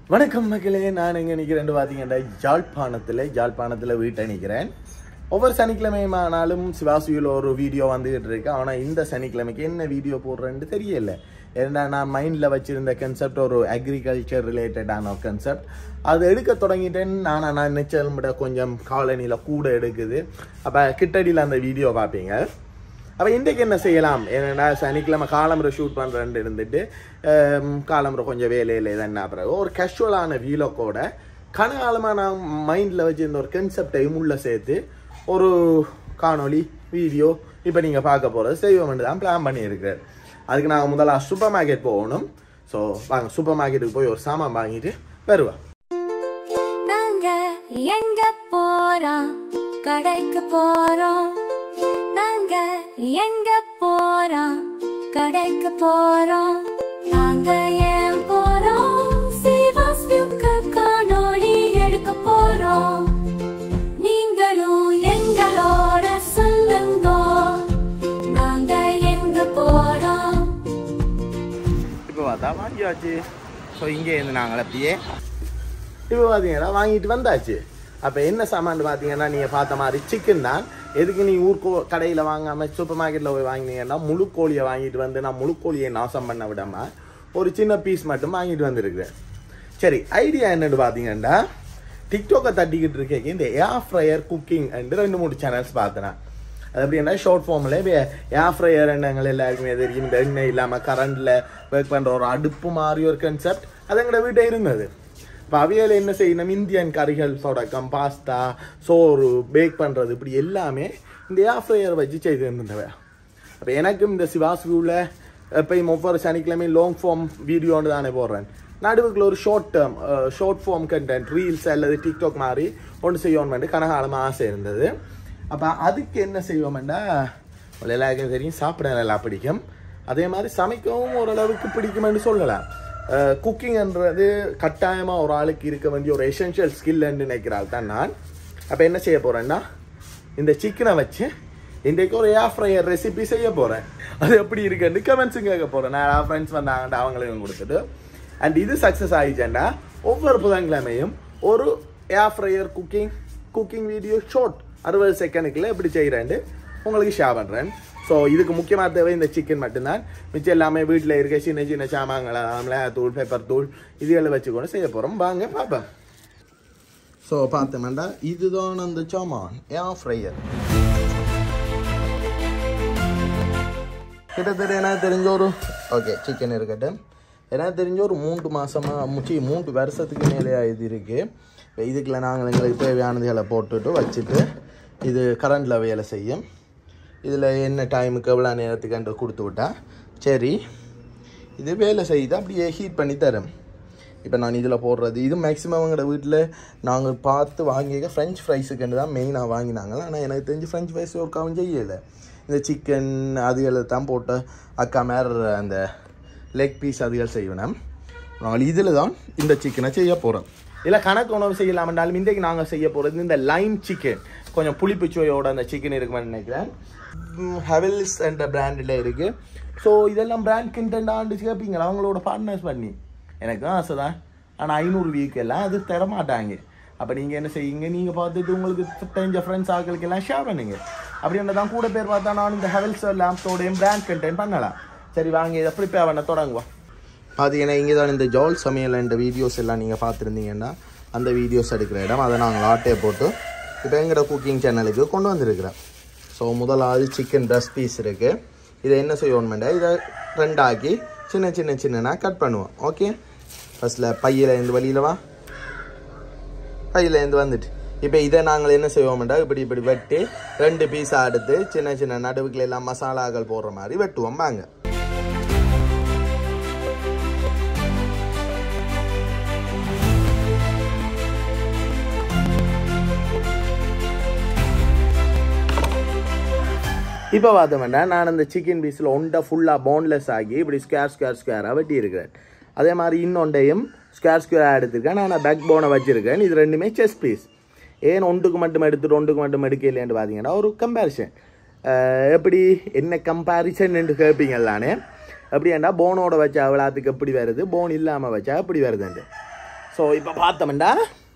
வணக்கம் மக்களே, நான் எங்கே நிற்கிறேன் பார்த்தீங்கன்னா யாழ்ப்பாணத்தில் வீட்டை நிற்கிறேன். ஒவ்வொரு சனிக்கிழமையானாலும் சிவாசியில் ஒரு வீடியோ வந்துகிட்டு இருக்கு. ஆனால் இந்த சனிக்கிழமைக்கு என்ன வீடியோ போடுறேன்னு தெரியல. ஏன்னா நான் மைண்டில் வச்சுருந்த கன்செப்ட் ஒரு அக்ரிகல்ச்சர் ரிலேட்டடான ஒரு கன்செப்ட். அது எடுக்க தொடங்கிட்டேன். நான் நிச்சயம் விட கொஞ்சம் காலனியில் கூட எடுக்குது. அப்போ கிட்டடியில் அந்த வீடியோ பார்ப்பீங்க. அப்போ இன்றைக்கு என்ன செய்யலாம், ஏன்னா சனிக்கிழமை காலம்புரை ஷூட் பண்ணுறேன்னு இருந்துட்டு காலம்புரை கொஞ்சம் வேலையில் என்ன பிறகு ஒரு கேஷுவலான வீலோக்கோட கனகாலமாக நான் மைண்டில் வச்சுருந்த ஒரு கன்செப்டையும் உள்ளே சேர்த்து ஒரு காணொலி வீடியோ இப்போ நீங்கள் பார்க்க போகிறது செய்வோம்னு தான் பிளான் பண்ணியிருக்கிறேன். அதுக்கு நாங்கள் முதல்ல சூப்பர் மார்க்கெட் போகணும். ஸோ வாங்க சூப்பர் மார்க்கெட்டுக்கு போய் ஒரு சாமான் வாங்கிட்டு வருவேன். எங்க போறோம், கடைக்கு போறோம். நாங்க எங்க போறோம், கடைக்கு போறோம். நாங்க ஏன் போறோம், சிவாஸ்விக்கு காணொளி எடுக்க போறோம். நீங்களும் எங்களோட சொல்லுங்க, நாங்க எங்க போறோம். இப்போ பார்த்தா வாங்கியாச்சு. ஸோ இங்கே இருந்து நாங்கள் அப்படியே இப்போ பார்த்தீங்கன்னா வாங்கிட்டு வந்தாச்சு. அப்போ என்ன சாமான் பார்த்தீங்கன்னா நீங்கள் பார்த்த மாதிரி சிக்கன் தான். எதுக்கு நீ கடையில் வாங்காமல் சூப்பர் மார்க்கெட்டில் போய் வாங்கினீங்கன்னா முழு கோழியை வாங்கிட்டு வந்து நான் முழு கோழியை நாசம் பண்ண விடாமல் ஒரு சின்ன பீஸ் மட்டும் வாங்கிட்டு வந்துருக்குறேன். சரி, ஐடியா என்னென்னு பார்த்தீங்கன்னா டிக்டாக்கை தட்டிக்கிட்டு இருக்கேன். இந்த air fryer cooking and 2-3 channels பார்த்தேன். அது அப்படின்னா ஷார்ட் ஃபார்மில் ஏர் ஃப்ரையர் எண்ணங்கள் எல்லாருக்குமே தெரியும். இந்த எண்ணெய் இல்லாமல் கரண்டில் ஒர்க் பண்ணுற ஒரு அடுப்பு மாதிரி ஒரு கன்செப்ட் அது எங்களோட வீட்டை இருந்தது. இப்போ அவையில் என்ன செய்யணும், இந்தியன் கறிகள் தொடக்கம் பாஸ்தா சோறு பேக் பண்ணுறது இப்படி எல்லாமே இந்த ஏர் ஃப்ரையர் வச்சு செய்து இருந்தவை. அப்போ எனக்கும் இந்த சிவாஸ்வியூவில் எப்பயும் ஒவ்வொரு சனிக்கிழமையும் லாங் ஃபார்ம் வீடியோன்னு தானே போடுறேன். நடுவுக்குள்ள ஒரு ஷார்ட் ஃபார்ம் கண்டென்ட் ரீல்ஸ் அல்லது டிக்டாக் மாதிரி ஒன்று செய்யணும்னு கனகாலமாக ஆசை இருந்தது. அப்போ அதுக்கு என்ன செய்வோம்னா எல்லாருக்கும் தெரியும், சாப்பிட நல்லா பிடிக்கும். அதே மாதிரி சமைக்கவும் ஓரளவுக்கு பிடிக்குமென்று சொல்லலாம். குக்கிங்ன்றது கட்டாயமாக ஒரு ஆளுக்கு இருக்க வேண்டிய ஒரு எசென்ஷியல் ஸ்கில்ன்னு நினைக்கிறாள் தான் நான். அப்போ என்ன செய்ய போகிறேன்னா இந்த சிக்கனை வச்சு இன்றைக்கு ஒரு ஏர் ஃப்ரையர் ரெசிபி செய்ய போகிறேன். அது எப்படி இருக்குன்னு கமெண்ட்ஸும் கேட்க போகிறேன். நான் ஃப்ரெண்ட்ஸ் வந்தாங்கன்ட்டு அவங்களையும் கொடுத்துட்டு அண்ட் இது சக்ஸஸ் ஆகிச்சேன்டா ஒவ்வொரு புதன்கிழமையும் ஒரு air fryer cooking video short 60 செகண்டுக்குள்ள எப்படி செய்கிறேன்ட்டு உங்களுக்கு ஷேர் பண்ணுறேன். ஸோ இதுக்கு முக்கியமாக தேவை இந்த சிக்கன் மட்டும்தான். மிச்சம் எல்லாமே வீட்டில் இருக்க சின்ன சின்ன சாமான்களை மிளகாத்தூள் பெப்பர் தூள் இதுகளை வச்சுக்கொண்டு செய்ய போகிறோம். வாங்க பார்ப்பேன். ஸோ பார்த்தோம்னா இதுதான் அந்த சாமான் ஏர் ஃப்ரையர். கிட்டத்தட்ட எனக்கு தெரிஞ்ச ஒரு சிக்கன் இருக்கட்டும், எனக்கு தெரிஞ்ச ஒரு 3 மாதமாக 3 வருஷத்துக்கு மேலே இது இருக்குது. இதுக்குள்ள நாங்கள் எங்களுக்கு தேவையானதுகளை போட்டுட்டு வச்சுட்டு இது கரண்டில் வேலை செய்யும். இதில் என்ன டைமுக்கு எவ்வளோ நேரத்துக்கு கொடுத்து விட்டா சரி இது வேலை செய்து அப்படியே ஹீட் பண்ணி தரும். இப்போ நான் இதில் போடுறது இது மேக்ஸிமம் எங்களோட வீட்டில் நாங்கள் பார்த்து வாங்கிக்க ஃப்ரெஞ்ச் ஃப்ரைஸுக்குன்னு தான் மெயினாக வாங்கினாங்க. ஆனால் எனக்கு தெரிஞ்சு ஃப்ரெஞ்ச் ஃப்ரைஸ் ஒர்க்காகவும் செய்யலை. இந்த சிக்கன் அதுகளை தான் போட்டு அக்கா மேலே அந்த லெக் பீஸ் அதுகள் செய்வேன். நாங்கள் இதில் தான் இந்த சிக்கனை செய்ய போகிறோம். இல்லை கணக்கு உணவு செய்யலாம்னாலும் இன்றைக்கு நாங்கள் செய்ய போகிறது இந்த லைம் சிக்கன். கொஞ்சம் புளிப்பு சுவையோட அந்த சிக்கன் இருக்குமென்னு நினைக்கிறேன். ஹெவல்ஸ் என்ற பிராண்டில் இருக்குது. ஸோ இதெல்லாம் பிராண்ட் கண்டென்ட் ஆண்டு கேட்பீங்களா அவங்களோட பார்ட்னர்ஸ் பண்ணி. எனக்கு தான் ஆசை தான், ஆனால் 500 வீக் எல்லாம் அது தரமாட்டாங்க. அப்போ நீங்கள் என்ன செய்யுங்க, நீங்கள் பார்த்துட்டு உங்களுக்கு தெரிஞ்ச ஃப்ரெண்ட்ஸ் ஆக்களுக்கு எல்லாம் ஷேர் பண்ணுங்க. அப்படின்ற தான் கூட பேர் பார்த்தா நான் இந்த ஹெவல்ஸ் லேம்ப்ஸோடையும் பிராண்ட் கண்டென்ட் பண்ணலாம். சரி வாங்க இதை ப்ரிப்பேர் பண்ண தொடங்குவோம். பார்த்தீங்கன்னா இங்கே தான் இந்த ஜால் சமையல் என்ற வீடியோஸ் எல்லாம் நீங்கள் பார்த்துருந்தீங்கன்னா அந்த வீடியோஸ் எடுக்கிற இடம் அதை நாங்கள் ஆட்டையை போட்டு இப்போ எங்களோட குக்கிங் சேனலுக்கு கொண்டு வந்திருக்கிறேன். ஸோ முதலாவது சிக்கன் பிரஸ்ட் பீஸ் இருக்குது. இதை என்ன செய்யணுமெண்டா இதை 2 ஆக்கி சின்ன கட் பண்ணுவோம். ஓகே, ஃபஸ்ட்டில் பையிலேருந்து வெளியில் பையிலேருந்து வந்துட்டு இப்போ இதை நாங்கள் என்ன செய்வோம்டா இப்படி வெட்டி 2 பீஸாக எடுத்து சின்ன நடுவுக்குள்ள எல்லாம் மசாலாக்கள் போடுற மாதிரி வெட்டுவோம். வாங்க இப்போ பார்த்தோம்னா நான் அந்த சிக்கன் பீஸில் ஒன்றை ஃபுல்லாக போன்லெஸ் ஆகி இப்படி ஸ்கொயராக வெட்டி இருக்கிறேன். அதே மாதிரி இன்னொன்றையும் ஸ்கொயராக எடுத்திருக்கேன். நான் பேக் போனை வச்சுருக்கேன். இது ரெண்டுமே செஸ் பீஸ். ஏன் ஒன்றுக்கு மட்டும் எடுக்கலையான்னு பார்த்தீங்கன்னா ஒரு கம்பேரிசன் எப்படி என்ன கம்பேரிசன் என்று கேட்பீங்களானே. அப்படியாண்டா போனோட வச்சா விளாத்துக்கு எப்படி வருது, போன் இல்லாமல் வச்சா எப்படி வருதுண்டு. ஸோ இப்போ பார்த்தோம்டா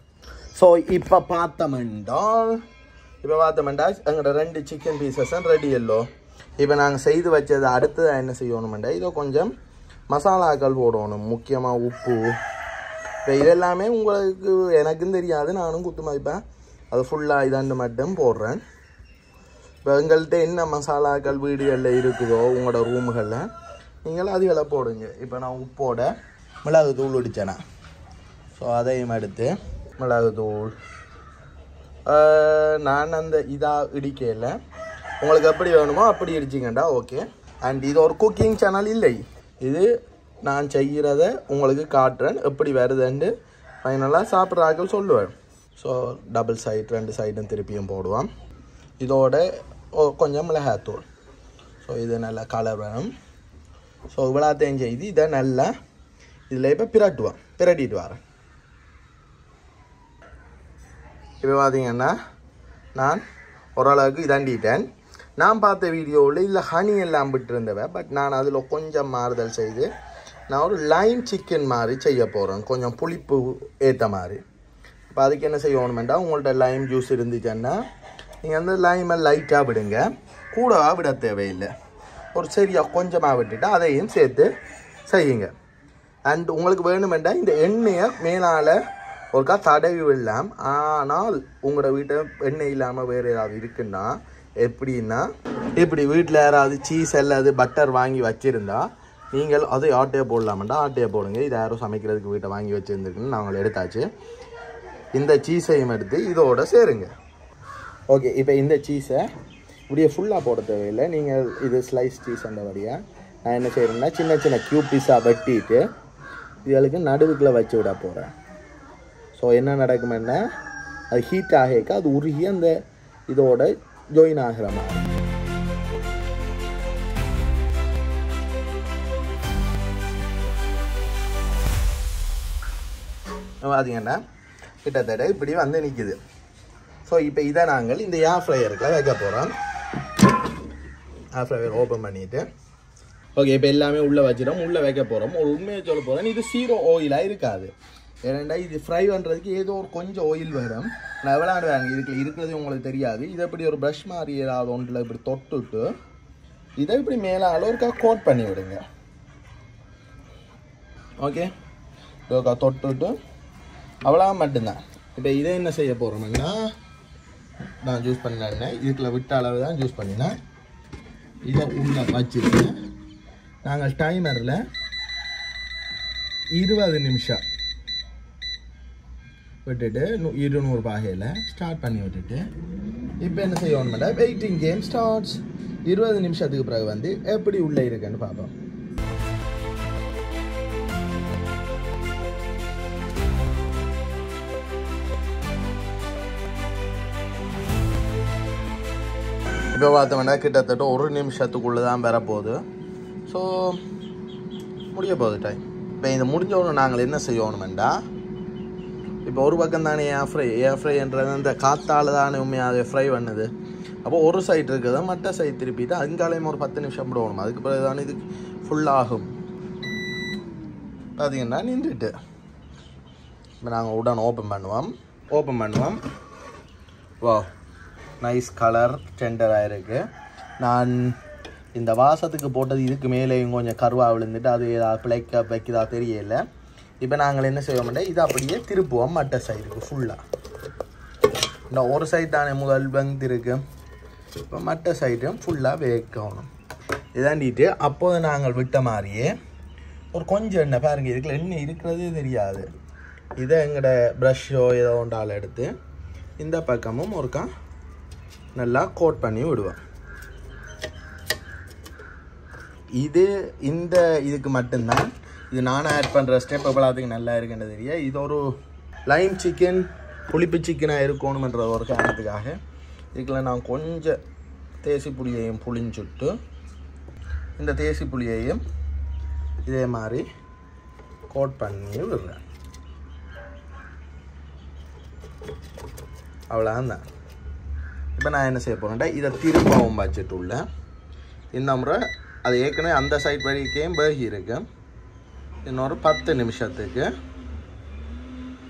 எங்களோட 2 சிக்கன் பீசஸ் ரெடி எல்லோ. இப்போ நாங்கள் செய்து வச்சது அடுத்து என்ன செய்யணுமெண்டா இதை கொஞ்சம் மசாலாக்கள் போடணும். முக்கியமாக உப்பு. இப்போ இதெல்லாமே உங்களுக்கு எனக்கும் தெரியாது, நானும் குத்து மதிப்பேன். அது ஃபுல்லாக இதாண்டு மட்டும் போடுறேன். இப்போ எங்கள்கிட்ட என்ன மசாலாக்கள் வீடுகளில் இருக்குதோ உங்களோட ரூமுகளில் நீங்கள் அதுகளை போடுங்க. இப்போ நான் உப்போட மிளகுத்தூள் இடித்தேனா, ஸோ அதையும் எடுத்து மிளகுத்தூள் நான் அந்த இதாக இடிக்கையில் உங்களுக்கு எப்படி வேணுமோ அப்படி இடிச்சிங்கண்டா ஓகே. அண்ட் இது ஒரு குக்கிங் சேனல் இல்லை, இது நான் செய்கிறத உங்களுக்கு காட்டுறேன் எப்படி வருதுன்னு ஃபைனலாக சாப்பிட்றாக்கள் சொல்லுவேன். ஸோ டபுள் சைட் 2 சைடும் திருப்பியும் போடுவோம். இதோட கொஞ்சம் மிளகாத்தூள். ஸோ இது நல்லா கலர் வேணும். ஸோ இவ்வளோத்தையும் செய்து இதை நல்லா இதில் இப்போ பிரட்டிட்டு வரேன். இப்போ பார்த்தீங்கன்னா நான் ஓரளவுக்கு இதாண்டிட்டேன். நான் பார்த்த வீடியோவில் இல்லை ஹனி எல்லாம் விட்டுருந்தவன், பட் நான் அதில் கொஞ்சம் மாறுதல் செய்து நான் ஒரு லைம் சிக்கன் மாதிரி செய்ய போகிறேன், கொஞ்சம் புளிப்பு ஏற்ற மாதிரி. இப்போ அதுக்கு என்ன செய்யணுமெண்டா உங்கள்கிட்ட லைம் ஜூஸ் இருந்துச்சுன்னா நீங்கள் அந்த லைமை லைட்டாக விடுங்க, கூடவா விட தேவையில்லை. ஒரு சரியாக கொஞ்சமாக விட்டுட்டு அதையும் சேர்த்து செய்யுங்க. அண்ட் உங்களுக்கு வேணுமெண்டா இந்த எண்ணெயை மேலால் ஒருக்கா தடவி விடலாம். ஆனால் உங்களோட வீட்டை எண்ணெய் இல்லாமல் வேறு ஏதாவது இருக்குன்னா எப்படின்னா, இப்படி வீட்டில் யாராவது சீஸ் அல்லது பட்டர் வாங்கி வச்சுருந்தா நீங்கள் அதை ஆட்டையை போடலாமெண்டா ஆட்டையை போடுங்க. இது யாரும் சமைக்கிறதுக்கு வீட்டை வாங்கி வச்சுருந்துருக்குன்னு நாங்கள் எடுத்தாச்சு. இந்த சீஸையும் எடுத்து இதோட சேருங்க. ஓகே, இப்போ இந்த சீஸை இப்படியே ஃபுல்லாக போட தேவையில்லை. நீங்கள் இது ஸ்லைஸ் சீஸ் அந்த வழியாக நான் என்ன செய்கிறேன்னா சின்ன சின்ன க்யூப் பீஸாக வெட்டிட்டு இதுகளுக்கு நடுவுக்குள்ளே வச்சு விட போகிறேன். ஸோ என்ன நடக்குமென்னா அது ஹீட் ஆகிக்க அது உருகி அந்த இதோட ஜாயின் ஆகிற மாதிரி. பார்த்தீங்கன்னா கிட்டத்தட்ட இப்படி வந்து நிற்குது. ஸோ இப்போ இதை நாங்கள் இந்த ஏர் ஃப்ரையருக்குள்ள வைக்க போகிறோம். ஏர் ஃப்ரையர் ஓப்பன் பண்ணிவிட்டு ஓகே இப்போ எல்லாமே உள்ளே வச்சிடும், உள்ளே வைக்க போகிறோம். ஒரு உண்மையை சொல்ல போகிறேன், இது 0 ஆயிலாக இருக்காது. ஏன்னா இது ஃப்ரை பண்ணுறதுக்கு ஏதோ ஒரு கொஞ்சம் ஆயில் வரும். நான் விளையாடுவேன், இதுக்கு இருக்கிறது உங்களுக்கு தெரியாது. இதை இப்படி ஒரு ப்ரஷ் மாதிரி ஏதாவது ஒன்றில் இப்படி தொட்டுட்டு இதை இப்படி மேலால் ஒருக்கா கோட் பண்ணி விடுங்க. ஓகே, ஒருக்கா தொட்டுட்டு அவ்வளோ மட்டும்தான். இப்போ இதை என்ன செய்ய போகிறோம்னா நான் ஜூஸ் பண்ணேன், இதுக்குள்ள விட்ட அளவு தான் ஜூஸ் பண்ணினேன். இதை உள்ளே வச்சுட்டு நாங்கள் டைமரில் 20 நிமிஷம் விட்டுட்டு 200 பாகையில் ஸ்டார்ட் பண்ணி விட்டுட்டு இப்போ என்ன செய்யணும்னா வெயிட்டிங் கேம் ஸ்டார்ட்ஸ். 20 நிமிஷத்துக்கு பிறகு வந்து எப்படி உள்ளே இருக்குன்னு பார்ப்போம். இப்போ பார்த்தோம்னா கிட்டத்தட்ட 1 நிமிஷத்துக்குள்ளே தான் வரப்போகுது. ஸோ முடிய போகுது டைம். இப்போ இந்த முடிஞ்சவொன்னு நாங்கள் என்ன செய்யணுமெண்டா இப்போ ஒரு பக்கம் தானே ஏர் ஃப்ரைன்றது அந்த காற்றால் தானே உண்மையாக ஃப்ரை பண்ணுது. அப்போ ஒரு சைட் இருக்குது, மற்ற சைட் திருப்பிட்டு அங்காலையும் ஒரு 10 நிமிஷம் விடணும். அதுக்கு பிறகு தானே இது ஃபுல்லாகும். பார்த்தீங்கன்னா நின்றுட்டு இப்போ நாங்கள் உடனே ஓப்பன் பண்ணுவோம். வா, நைஸ் கலர் டெண்டராக இருக்குது. நான் இந்த வாசத்துக்கு போட்டது இதுக்கு மேலேயும் கொஞ்சம் கருவாக விழுந்துட்டு அது ஏதாவது பிழைக்க வைக்கிறதா தெரியல. இப்போ நாங்கள் என்ன செய்வோம்னா இதை அப்படியே திருப்புவோம் மற்ற சைடுக்கு ஃபுல்லாக. இந்த ஒரு சைடு தானே முதல் வெந்திருக்கு, இப்போ மற்ற சைடும் ஃபுல்லாக வேக்கணும். இதாண்டிட்டு அப்போது நாங்கள் விட்ட மாதிரியே ஒரு கொஞ்சம் எண்ணெய் பாருங்கள், இதுக்குள்ள எண்ணெய் இருக்கிறதே தெரியாது. இதை எங்களோட ப்ரஷ்ஷோ ஏதோ ஒன்றால் எடுத்து இந்த பக்கமும் ஒருக்கா நல்லா கோட் பண்ணி விடுவோம். இது இந்த இதுக்கு மட்டும்தான். இது நானும் ஆட் பண்ணுற ஸ்டெப் எல்லாத்துக்கும் நல்லா இருக்குன்னு தெரிய. இது ஒரு லைம் சிக்கன் புளிப்பு சிக்கனாக இருக்கணுமன்ற ஒரு காரணத்துக்காக இதுக்குள்ள நான் கொஞ்சம் தேசி புளியையும் புளிஞ்சுட்டு இந்த தேசி புளியையும் இதே மாதிரி கோட் பண்ணி விடுறேன். அவ்வளோதான். இப்போ நான் என்ன செய்ய போகிறேன்டா இதை திரும்பவும் வச்சுட்டு உள்ள இந்த முறை அது ஏற்கனவே அந்த சைட் வரைக்கும் பேகி இருக்கு. இன்னொரு 10 நிமிஷத்துக்கு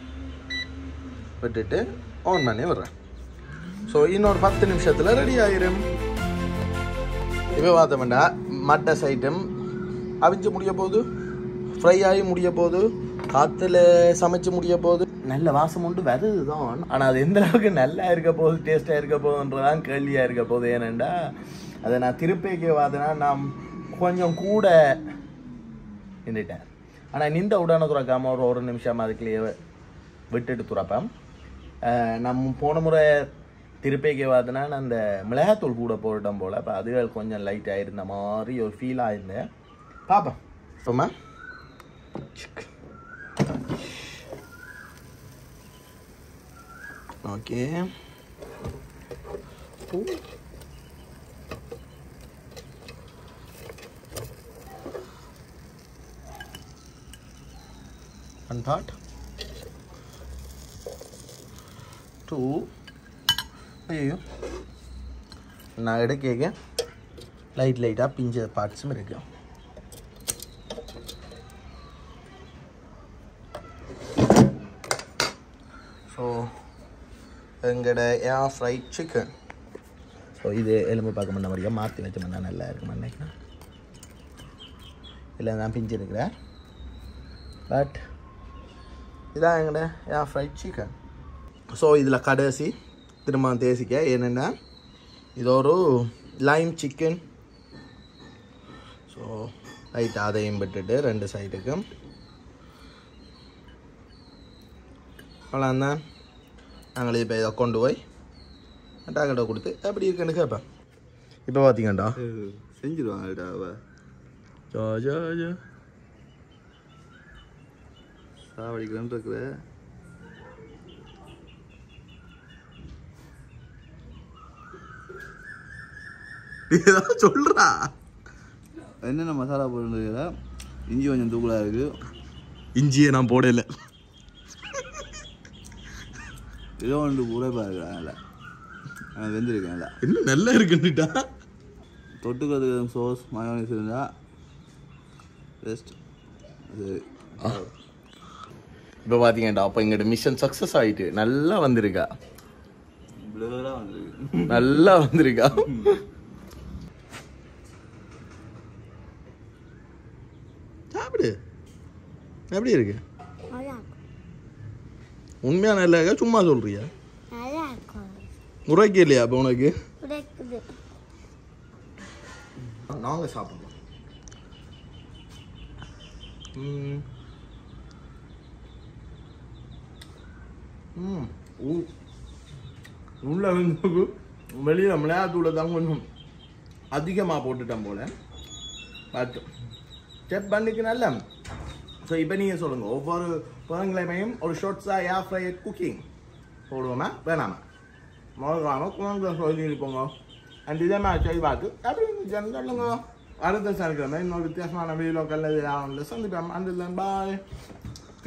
விட்டுட்டு ஆன் பண்ணி விடுறேன். ஸோ இன்னொரு 10 நிமிஷத்தில் ரெடி ஆயிரும். இப்போ பார்த்தோம்னா மட்டை சைட்டும் அவிஞ்சு முடிய போகுது, ஃப்ரை ஆகி முடிய போகுது, காற்றுல சமைச்சு முடிய போகுது. நல்ல வாசம் உண்டு வருது தான். ஆனால் அது எந்த அளவுக்கு நல்லா இருக்க போகுது, டேஸ்ட்டாக இருக்க போகுதுன்றதான் கேள்வியாக இருக்க போகுது. ஏனெண்டா அதை நான் திருப்பேக்கு பார்த்தேன்னா நான் கொஞ்சம் கூட நின்றுட்டேன். ஆனால் நின்ற உடனே துறக்காமல் ஒரு நிமிஷம் அதுக்குள்ளேயே விட்டுட்டு துறப்பேன். நம்ம போன முறை திருப்பேக்கு பார்த்தேன்னா நான் அந்த மிளகாத்தூள் கூட போட்டோம் போல். அப்போ அதுகள் கொஞ்சம் லைட்டாக இருந்த மாதிரி ஒரு ஃபீல் ஆயிருந்தேன். பார்ப்பேன் இப்போமா. ஓகே one part 2 ஐயோ நான் எடுக்க லைட்டாக பிஞ்ச பார்ட்ஸும் இருக்கு. ஸோ எங்களோட ஏர் ஃப்ரைட் சிக்கன். ஸோ இது எலும்பு பார்க்க முன்ன மாதிரியா மாற்றி வச்ச மாதிரி நல்லா இருக்கும் நினைக்கிறேன். இல்லை நான் பிஞ்சு இருக்கிறேன். பட் இதான் எங்களோட ஏர் ஃப்ரைட் சிக்கன். ஸோ இதில் கடைசி திரும்ப தேசிக்க என்னென்னா இது ஒரு லைம் சிக்கன். ஸோ லைட்டாக அதையும் விட்டுட்டு 2 சைடுக்கும் அவ்வளோதான். நாங்களே இப்போ இதை கொண்டு போய் டாக்கிட்ட கொடுத்து எப்படி இருக்குன்னு கேட்பேன். இப்போ பார்த்தீங்கண்டா செஞ்சிருவாங்கடா ஜா ஜா ஜா சாவடிக்கலான்னு இருக்கிற. ஏதாவது சொல்கிறா. என்னென்ன மசாலா போடுறதுல இஞ்சி கொஞ்சம் தூக்கலாக இருக்குது. இஞ்சியை நான் போடலை. ஏதோ ஒன்று உரைப்பாக இருக்கிறான். நல்லா ஆனால் வெந்திருக்கேன். நல்லா இன்னும் நல்லா இருக்குன்னுட்டா. தொட்டுக்கிறதுக்கு சோஸ் மயோனைஸ் இருந்தால் பெஸ்ட். அது இப்போ பார்த்தீங்கடா அப்போ எங்களோட மிஷன் சக்ஸஸ் ஆகிட்டு நல்லா வந்திருக்கா. பிளராக வந்துருக்கு. நல்லா வந்திருக்கா. சாப்பிடு. எப்படி இருக்கு? உண்மையா நல்லா இருக்கா சும்மா சொல்றியா? உரைக்கு இல்லையா அப்போ உனக்கு? நாங்க சாப்பிடுவோம். உள்ள வந்து வெளியே மிளகாத்தூளை தான் கொஞ்சம் அதிகமாக போட்டுட்டேன் போல. பட் ஸ்டெப் பண்ணிக்கு நல்ல. ஸோ இப்போ நீங்கள் சொல்லுங்கள், ஒவ்வொரு புதன்கிழமையும் ஒரு ஷார்ட்ஸாக ஏர் ஃப்ரைட் குக்கிங் போடுவோமா வேணாமா? முதல்காமல் குழந்தை சொல்லியிருப்போங்க. அண்ட் இதே மாதிரி சரி பார்த்து அப்படி சொல்லுங்க. அடுத்த சனிக்கிழமை இன்னொரு வித்தியாசமான வீடியோ கல்லது சந்திப்போம். அண்ட் பாய்.